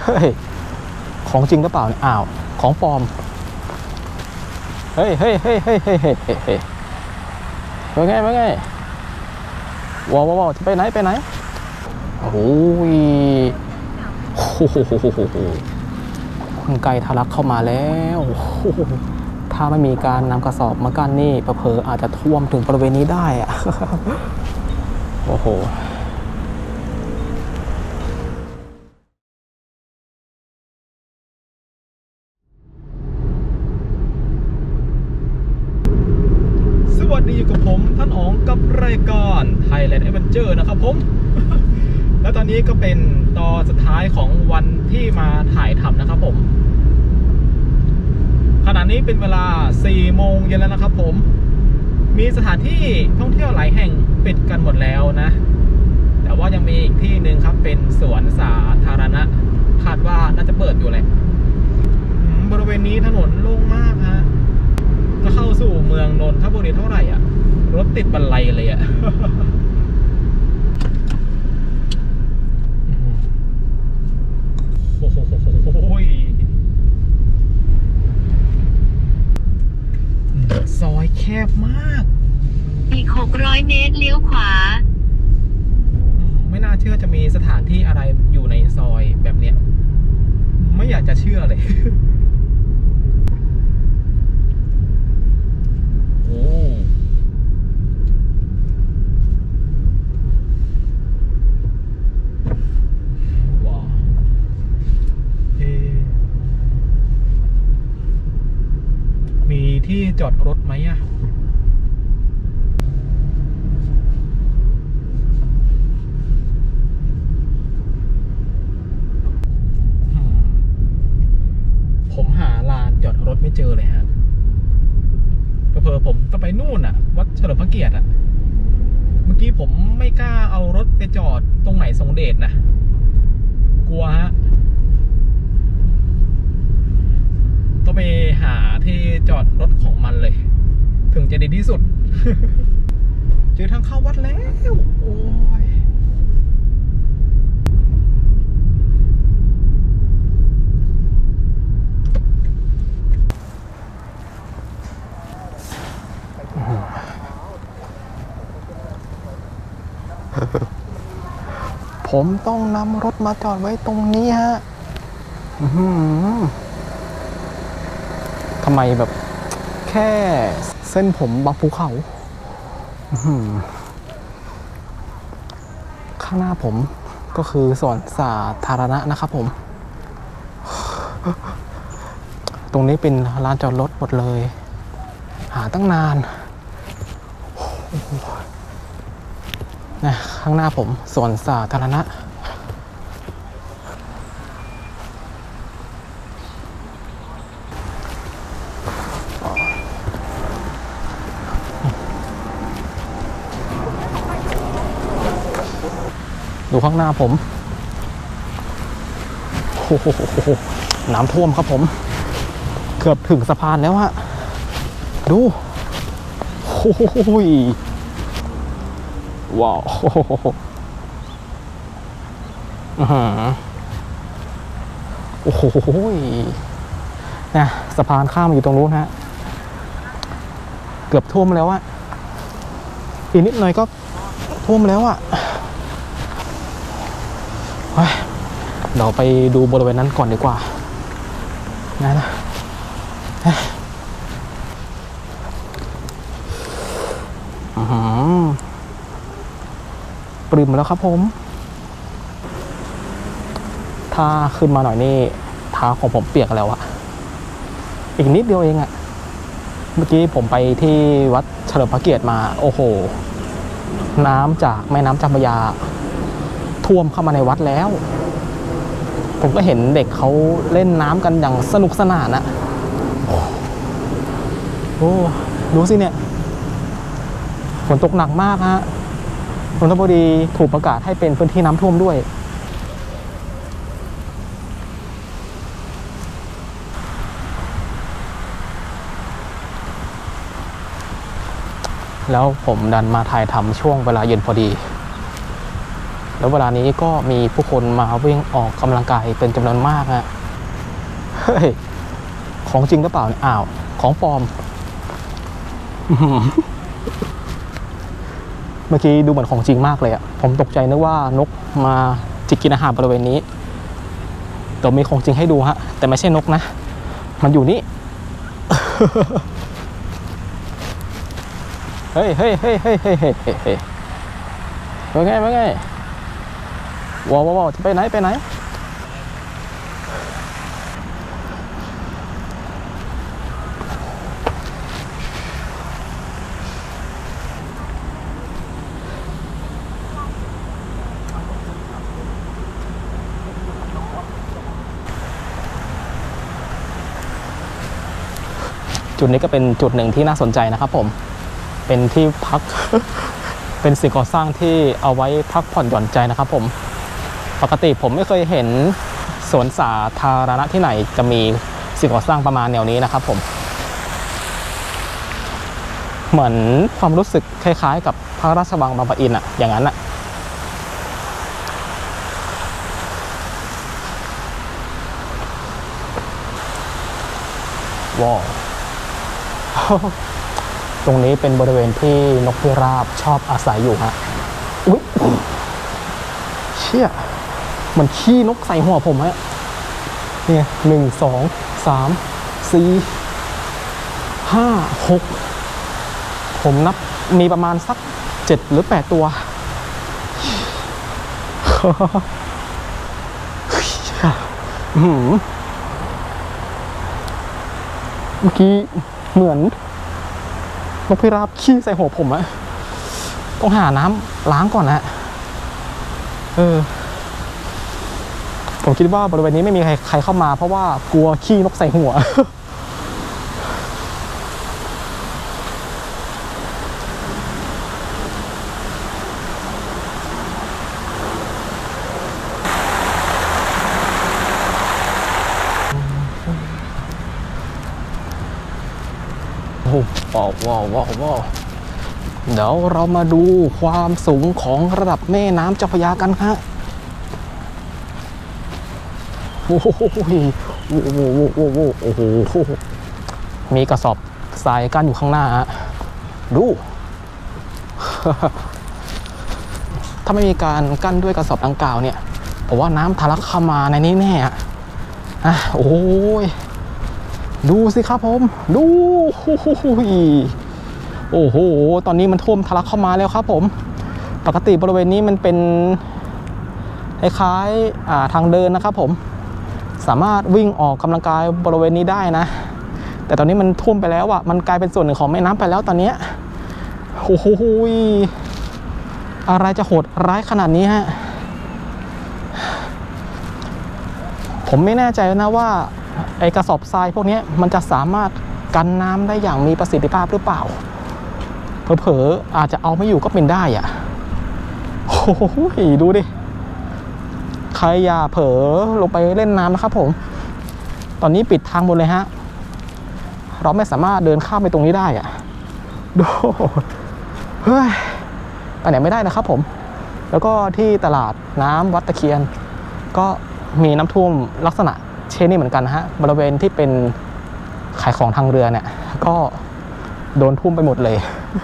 ฮ้ยของจริงหรือเปล่าเนี่ยอ้าวของปลอมเฮ้ยเป็นไงว้าวจะไปไหนโอ้ยไก่ทะลักเข้ามาแล้วถ้าไม่มีการนำกระสอบมากั้นนี่เผลออาจจะท่วมถึงบริเวณนี้ได้อะโอ้โหสวัสดีอยู่กับผมท่านอ๋องกับรายการ Thailand Adventure นะครับผม และตอนนี้ก็เป็นตอนสุดท้ายของวันที่มาถ่ายทำนะครับผมขณะนี้เป็นเวลา 4 โมงเย็นแล้วนะครับผมมีสถานที่ท่องเที่ยวหลายแห่งปิดกันหมดแล้วนะแต่ว่ายังมีอีกที่หนึ่งครับเป็นสวนสาธารณะคาดว่าน่าจะเปิดอยู่แหละบริเวณนี้ถนนโล่งมากฮะจะเข้าสู่เมืองนนทบุรีเท่าไหร่อ่ะรถติดบันไลเลยอ่ะ โอ้โหซอยแคบมากอีก600 เมตรเลี้ยวขวาไม่น่าเชื่อจะมีสถานที่อะไรอยู่ในซอยแบบเนี้ยไม่อยากจะเชื่อเลย โอ้ว้าวมีที่จอดรถไหมอะผมหาลานจอดรถไม่เจอเลยฮะเผลอผมต้องไปนู่นอ่ะวัดเฉลิมพระเกียรติอ่ะเมื่อกี้ผมไม่กล้าเอารถไปจอดตรงไหนทรงเดชนะกลัวฮะต้องไปหาที่จอดรถของมันเลยถึงจะดีที่สุด เจอทางเข้าวัดแล้วโอ้ยผมต้องนำรถมาจอดไว้ตรงนี้ฮะทำไมแบบแค่เส้นผมบางภูเขาข้างหน้าผมก็คือสวนสาธารณะนะครับผมตรงนี้เป็นลานจอดรถหมดเลยหาตั้งนานนะข้างหน้าผมสวนสาธารณะดูข้างหน้าผมโอ้โหน้ำท่วมครับผมเกือบถึงสะพานแล้วฮะดูโอ้โหว้าวโอ้โหนะสะพานข้ามอยู่ตรงนู้นฮะเกือบท่วมแล้วอะอีกนิดหน่อยก็ท่วมแล้วอะเราไปดูบริเวณนั้นก่อนดีกว่านะปริ่มแล้วครับผมถ้าขึ้นมาหน่อยนี่เท้าของผมเปียกแล้วอะอีกนิดเดียวเองอะเมื่อกี้ผมไปที่วัดเฉลิมพระเกียรติมาโอ้โหน้ำจากแม่น้ำเจ้าพระยาท่วมเข้ามาในวัดแล้วผมก็เห็นเด็กเขาเล่นน้ำกันอย่างสนุกสนานอะโอ้ดูสิเนี่ยฝนตกหนักมากฮะนนทบุรีถูกประกาศให้เป็นพื้นที่น้ำท่วมด้วยแล้วผมดันมาถ่ายทำช่วงเวลาเย็นพอดีแล้วเวลานี้ก็มีผู้คนมาวิ่งออกกำลังกายเป็นจำนวนมากฮะเฮ้ยของจริงหรือเปล่าเนี่ยอ้าวของปลอมเมื่อกี้ดูเหมือนของจริงมากเลยอะผมตกใจนึกว่านกมาจิกกินอาหารบริเวณนี้แต่มีของจริงให้ดูฮะแต่ไม่ใช่นกนะมันอยู่นี่ เฮ้ยเฮ้ยเฮ้ยเฮ้ยเฮ้ยเฮ้ยเฮ้ยเป็นไงเป็นไงว้าวว้าวจะไปไหนไปไหนจุดนี้ก็เป็นจุดหนึ่งที่น่าสนใจนะครับผมเป็นที่พัก เป็นสิ่งก่อสร้างที่เอาไว้พักผ่อนหย่อนใจนะครับผมปกติผมไม่เคยเห็นสวนสาธารณะที่ไหนจะมีสิ่งก่อสร้างประมาณแนวนี้นะครับผมเหมือนความรู้สึกคล้ายๆกับพระราชวังบางปะอินอะอย่างนั้นอะว้าวตรงนี้เป็นบริเวณที่นกพิราบชอบอาศัยอยู่ฮะอุ๊ยเชี่ยเหมือนขี้นกใส่หัวผมฮะนี่1 2 3 4 5 6ผมนับมีประมาณสัก7 หรือ 8 ตัวเมื่อกี้เหมือนนกพิราบขี้ใส่หัวผมอะต้องหาน้ำล้างก่อนนะผมคิดว่าบริเวณนี้ไม่มีใครเข้ามาเพราะว่ากลัวขี้นกใส่หัว ว้าวว้าวว้าวว้าวเดี๋ยวเรามาดูความสูงของระดับแม่น้ำเจ้าพระยากันครับโอ้โหโอ้โหโอ้โหโอ้โหมีกระสอบทรายกั้นอยู่ข้างหน้าฮะดู ถ้าไม่มีการกั้นด้วยกระสอบดังกล่าวเนี่ยผมว่าน้ำทะลักเข้ามาในนี้แน่อะโอ้ยดูสิครับผมดูโอ้โหตอนนี้มันท่วมทะลักเข้ามาแล้วครับผมปกติบริเวณนี้มันเป็นคล้ายๆทางเดินนะครับผมสามารถวิ่งออกกำลังกายบริเวณนี้ได้นะแต่ตอนนี้มันท่วมไปแล้วมันกลายเป็นส่วนหนึ่งของแม่น้ำไปแล้วตอนนี้โอ้โหอะไรจะโหดร้ายขนาดนี้ฮะผมไม่แน่ใจนะว่าไอกระสอบทรายพวกนี้มันจะสามารถกันน้ำได้อย่างมีประสิทธิภาพหรือเปล่าเผลอๆอาจจะเอาไม่อยู่ก็เป็นได้อ่ะโอ้โหดูดิใครอย่าเผลอลงไปเล่นน้ำนะครับผมตอนนี้ปิดทางหมดเลยฮะเราไม่สามารถเดินข้ามไปตรงนี้ได้อ่ะดูเฮ้ยไปไหนไม่ได้นะครับผมแล้วก็ที่ตลาดน้ำวัดตะเคียนก็มีน้ำท่วมลักษณะเช่นนี้เหมือนกันนะฮะบริเวณที่เป็นขายของทางเรือเนี่ยก็โดนท่วมไปหมดเลย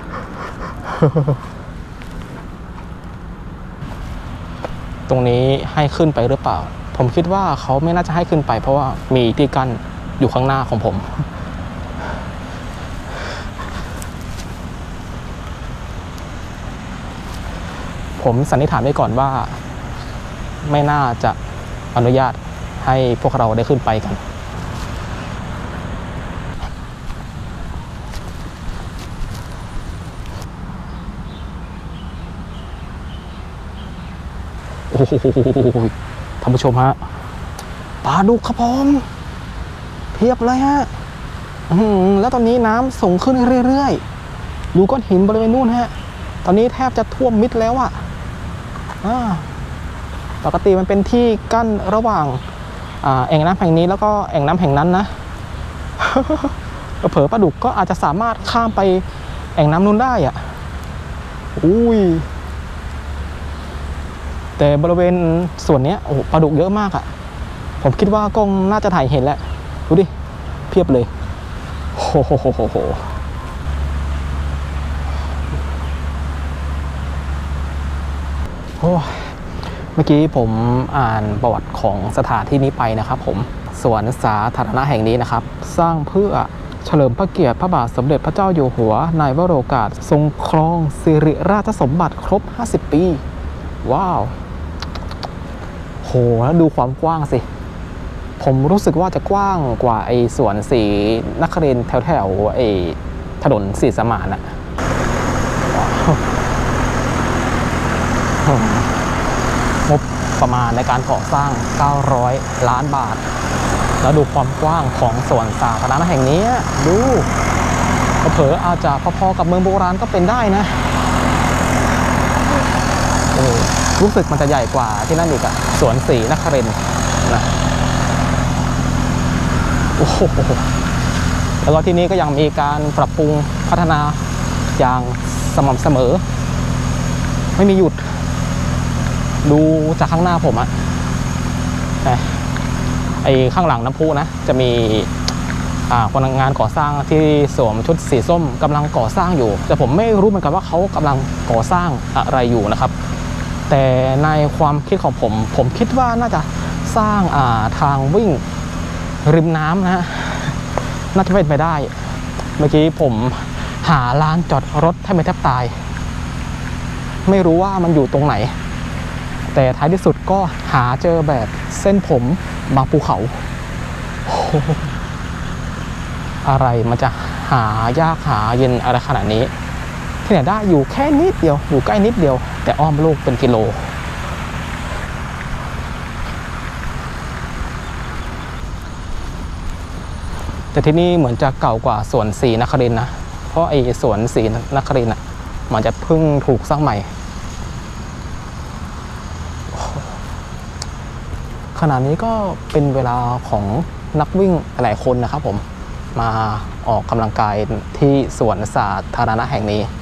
ตรงนี้ให้ขึ้นไปหรือเปล่าผมคิดว่าเขาไม่น่าจะให้ขึ้นไปเพราะว่ามีที่กั้นอยู่ข้างหน้าของผมผมสันนิษฐานไว้ก่อนว่าไม่น่าจะอนุญาตให้พวกเราได้ขึ้นไปกันโอ้โหท่านผู้ชมฮะปลาดุกครับผมเพียบเลยฮะแล้วตอนนี้น้ำสูงขึ้นเรื่อยๆอยู่ก้อนหินบริเวณนู้นฮะตอนนี้แทบจะท่วมมิดแล้วอ่ะปกติมันเป็นที่กั้นระหว่างแอ่งน้ำแห่งนี้แล้วก็แอ่งน้ำแห่งนั้นนะเผลอปลาดุกก็อาจจะสามารถข้ามไปแอ่งน้ำนู้นได้อ่ะอุ้ยแแต่บริเวณส่วนนี้โอ้โหปลาดุกเยอะมากอะผมคิดว่ากล้องน่าจะถ่ายเห็นแล้วดูดิเพียบเลยโอ้โหโอ้เมื่อกี้ผมอ่านประวัติของสถานที่นี้ไปนะครับผมสวนสาธารณะแห่งนี้นะครับสร้างเพื่อเฉลิมพระเกียรติพระบาทสมเด็จพระเจ้าอยู่หัวในวโรกาสทรงครองสิริราชสมบัติครบ50 ปีว้าวโหแล้วดูความกว้างสิผมรู้สึกว่าจะกว้างกว่าไอ้สวนศรีนครินทร์แถวไอ้ถนนศรีสมานอะงบประมาณในการก่อสร้าง900 ล้านบาทแล้วดูความกว้างของสวนสาธารณะแห่งนี้ดูเผลออาจจะพอๆกับเมืองโบราณก็เป็นได้นะรู้สึกมันจะใหญ่กว่าที่นั่นอีกอะสวนศรีนครินทร์นะโอ้โหแล้วก็ที่นี้ก็ยังมีการปรับปรุงพัฒนาอย่างสม่ำเสมอไม่มีหยุดดูจากข้างหน้าผมอะไอ้ข้างหลังน้ำพุนะจะมีคนงานก่อสร้างที่สวมชุดสีส้มกำลังก่อสร้างอยู่แต่ผมไม่รู้เหมือนกันว่าเขากำลังก่อสร้างอะไรอยู่นะครับแต่ในความคิดของผมคิดว่าน่าจะสร้างทางวิ่งริมน้ำนะน่าจะเป็นไปได้เมื่อกี้ผมหาลานจอดรถให้ไม่แทบตายไม่รู้ว่ามันอยู่ตรงไหนแต่ท้ายที่สุดก็หาเจอแบบเส้นผมบางภูเขาอะไรมันจะหายากหาเย็นอะไรขนาดนี้ที่ไหนได้อยู่แค่นิดเดียวอยู่ใกล้นิดเดียวแต่อ้อมโลกเป็นกิโลแต่ที่นี่เหมือนจะเก่ากว่าสวนศรีนครินทร์นะเพราะไอ้สวนศรีนครินทร์มันจะเพิ่งถูกสร้างใหม่ขณะนี้ก็เป็นเวลาของนักวิ่งหลายคนนะครับผมมาออกกำลังกายที่สวนสาธารณะแห่งนี้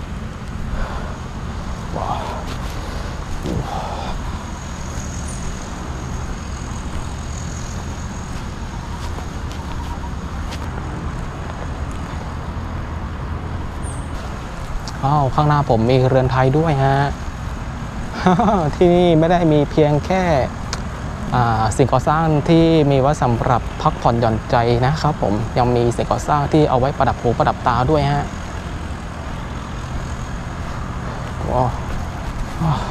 ข้างหน้าผมมีเรือนไทยด้วยฮะ ที่นี่ไม่ได้มีเพียงแค่สิ่งก่อสร้างที่มีไว้สำหรับพักผ่อนหย่อนใจนะครับผมยังมีสิ่งก่อสร้างที่เอาไว้ประดับหูประดับตาด้วยฮะว้าว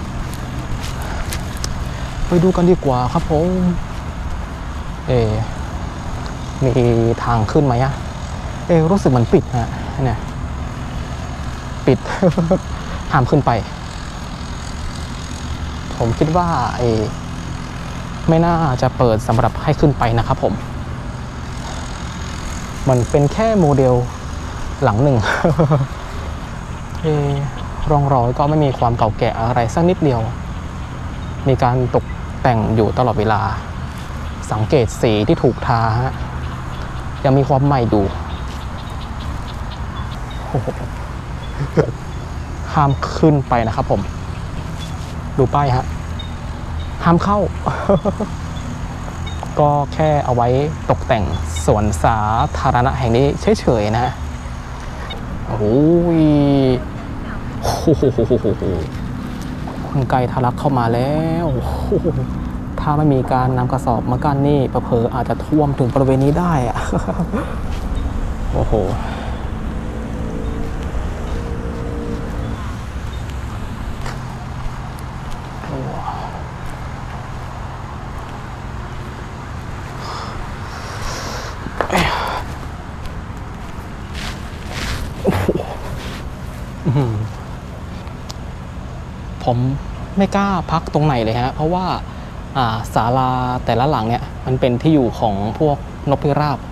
ไปดูกันดีกว่าครับผมมีทางขึ้นไหมรู้สึกมันปิดฮะเนี่ยปิด ห้ามขึ้นไปผมคิดว่าไม่น่าจะเปิดสำหรับให้ขึ้นไปนะครับผมมันเป็นแค่โมเดลหลังหนึ่ง ร่องรอยก็ไม่มีความเก่าแก่อะไรสักนิดเดียวมีการตกแต่งอยู่ตลอดเวลาสังเกตสีที่ถูกทายังมีความใหม่อยู่ ห้ามขึ้นไปนะครับผมดูป้ายฮะห้ามเข้า ก็แค่เอาไว้ตกแต่งสวนสาธารณะแห่งนี้เฉยๆนะโอ้ยไกลทะลักเข้ามาแล้วถ้าไม่มีการนำกระสอบมากั้นนี่เผลอๆอาจจะท่วมถึงบริเวณนี้ได้อะ โอ้โหผมไม่กล้าพักตรงไหนเลยฮะเพราะว่าศาลาแต่ละหลังเนี่ยมันเป็นที่อยู่ของพวกนกพิราบ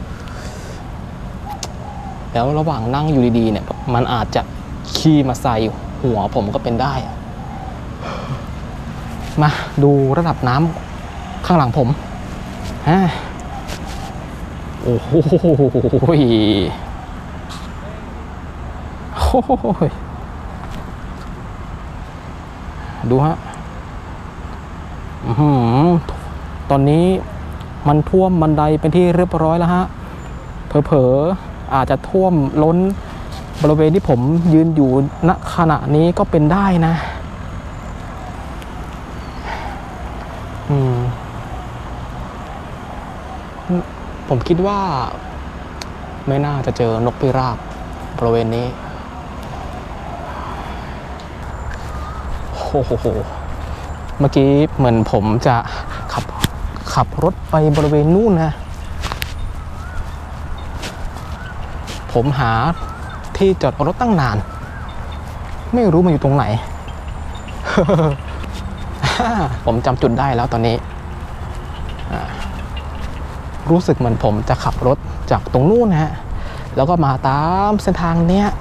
แล้วระหว่างนั่งอยู่ดีๆเนี่ยมันอาจจะขี้มาใส่หัวผมก็เป็นได้มาดูระดับน้ำข้างหลังผมโอ้โหดูฮะตอนนี้มันท่วมบันไดเป็นที่เรียบร้อยแล้วฮะเผลอๆอาจจะท่วมล้นบริเวณที่ผมยืนอยู่ณขณะนี้ก็เป็นได้นะผมคิดว่าไม่น่าจะเจอนกพิราบบริเวณนี้โอ้โหเมื่อกี้เหมือนผมจะขับรถไปบริเวณนู่นนะผมหาที่จอดรถตั้งนานไม่รู้มันอยู่ตรงไหน ผมจำจุดได้แล้วตอนนี้รู้สึกเหมือนผมจะขับรถจากตรงนู่นนะฮะแล้วก็มาตามเส้นทางเนี้ย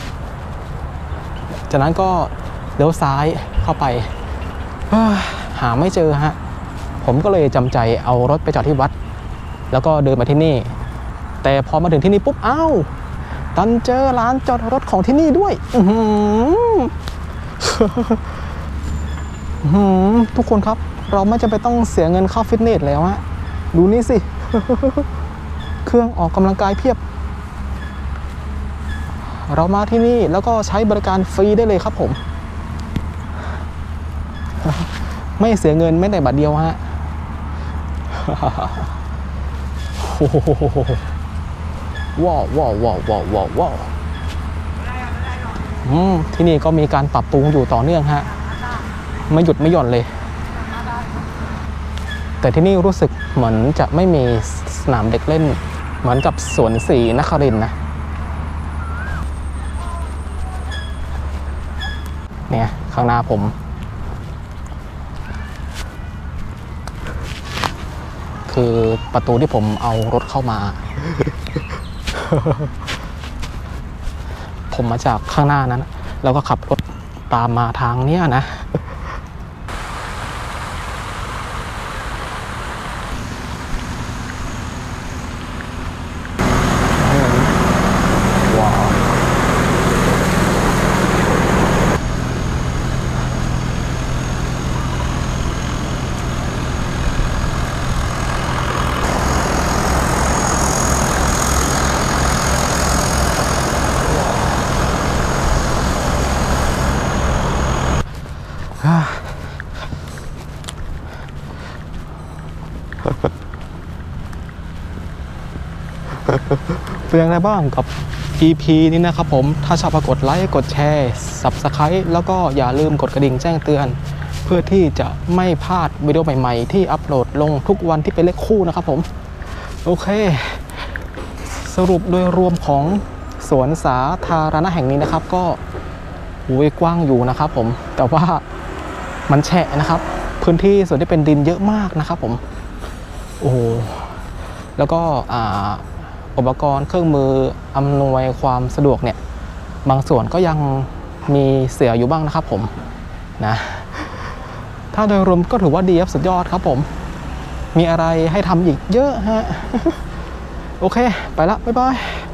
จากนั้นก็เลี้ยวซ้ายเข้าไปหาไม่เจอฮะผมก็เลยจำใจเอารถไปจอดที่วัดแล้วก็เดินมาที่นี่แต่พอมาถึงที่นี่ปุ๊บอ้าวดันเจอร้านจอดรถของที่นี่ด้วยทุกคนครับเราไม่จำเป็นต้องเสียเงินเข้าฟิตเนสแล้วฮะดูนี่สิ เครื่องออกกำลังกายเพียบเรามาที่นี่แล้วก็ใช้บริการฟรีได้เลยครับผมไม่เสียเงินไม่แต่บาทเดียวฮะว้าวว้าวว้าวว้าวว้าวว้าวที่นี่ก็มีการปรับปรุงอยู่ต่อเนื่องฮะไม่หยุดไม่หย่อนเลยแต่ที่นี่รู้สึกเหมือนจะไม่มีสนามเด็กเล่นเหมือนกับสวนศรีนครินทร์นะเนี่ยข้างหน้าผมคือประตูที่ผมเอารถเข้ามา ผมมาจากข้างหน้านั้นแล้วก็ขับรถตามมาทางเนี้ยนะว้าวเป็นยังไงบ้างกับ EP นี้นะครับผมถ้าชอบกดไลค์กดแชร์ Subscribe แล้วก็อย่าลืมกดกระดิ่งแจ้งเตือนเพื่อที่จะไม่พลาดวิดีโอใหม่ๆที่อัปโหลดลงทุกวันที่เป็นเลขคู่นะครับผมโอเคสรุปโดยรวมของสวนสาธารณะแห่งนี้นะครับก็กว้างอยู่นะครับผมแต่ว่ามันแฉะนะครับพื้นที่ส่วนที่เป็นดินเยอะมากนะครับผมโอ้แล้วก็อุปกรณ์เครื่องมืออำนวยความสะดวกเนี่ยบางส่วนก็ยังมีเสียอยู่บ้างนะครับผมนะถ้าโดยรวมก็ถือว่าดีครับสุดยอดครับผมมีอะไรให้ทำอีกเยอะฮะ โอเคไปละบ๊ายบาย